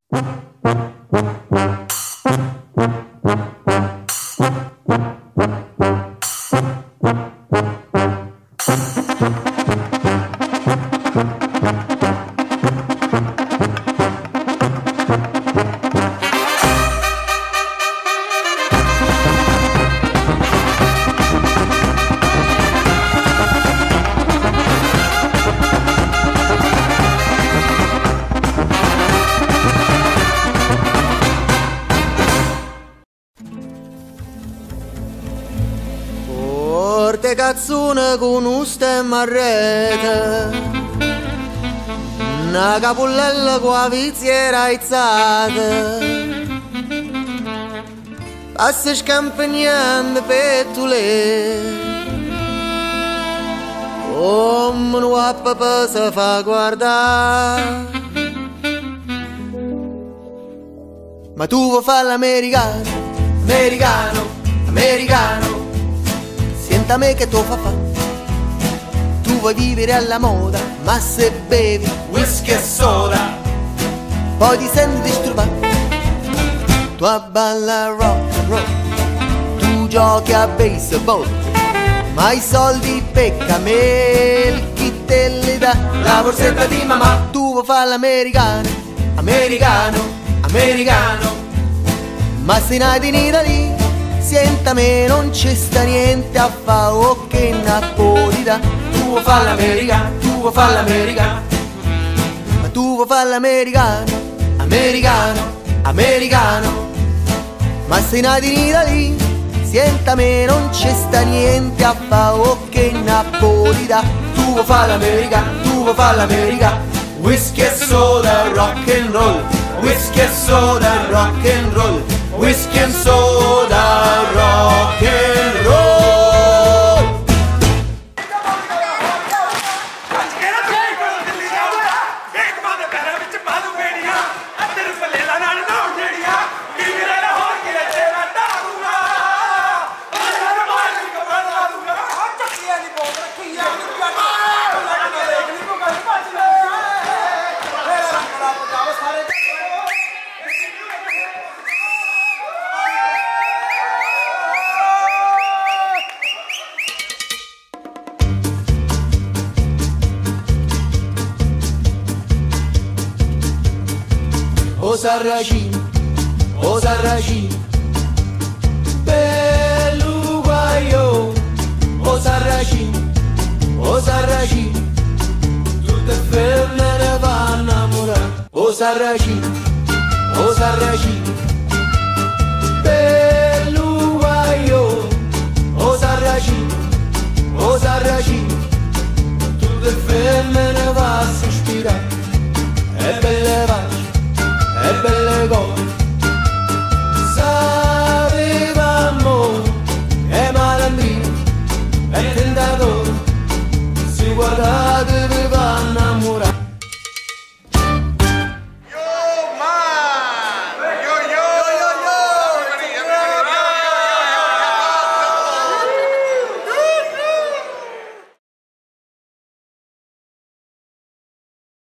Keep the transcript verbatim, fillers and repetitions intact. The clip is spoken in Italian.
Porte cazzone con un stemma a rete, una capullella con la viziera aizzata, passa scampagnando per tu lì, come un papà si fa guardare. Ma tu vuoi fare l'americano, americano, americano, senta me che tu fa fa. Tu vuoi vivere alla moda, ma se bevi whisky e soda poi ti senti disturbato. Tu balla rock and roll, tu giochi a baseball, ma i soldi pecca me il chi te li dà la borsetta di mamma. Tu vuoi fare l'americano, americano, americano, ma se nati in Italia, senta me non ci sta niente a fa' o che napolità. Tu vuoi fare l'americano, tu vuoi fare l'americano, ma tu vuoi fare l'americano, americano, americano, ma se nati in Italia, senta me non ci sta niente a fa' o che napolità. Tu vuoi fare l'americano, tu vuoi fare l'americano, whisky e soda, rock and roll, whisky e soda, rock and roll, whisky and soda, rock and roll. O Sarracino, o Sarracino, bello guaio, o Sarracino, o Sarracino, tutte femmine vanno innamorare. O Sarracino, o Sarracino, bello guaio, o Sarracino, o Sarracino,